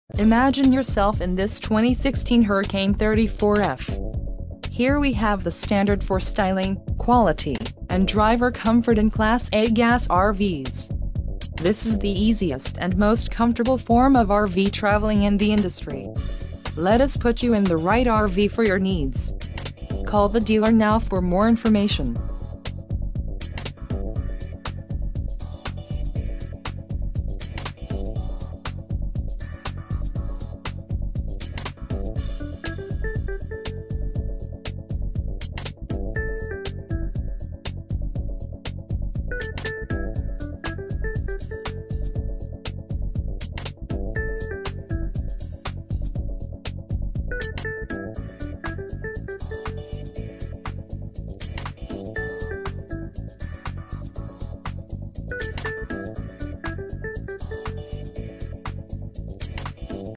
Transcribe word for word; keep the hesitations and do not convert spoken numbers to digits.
Imagine yourself in this twenty sixteen Hurricane thirty-four F. Here we have the standard for styling, quality, and driver comfort in Class A gas R Vs. This is the easiest and most comfortable form of R V traveling in the industry. Let us put you in the right R V for your needs. Call the dealer now for more information.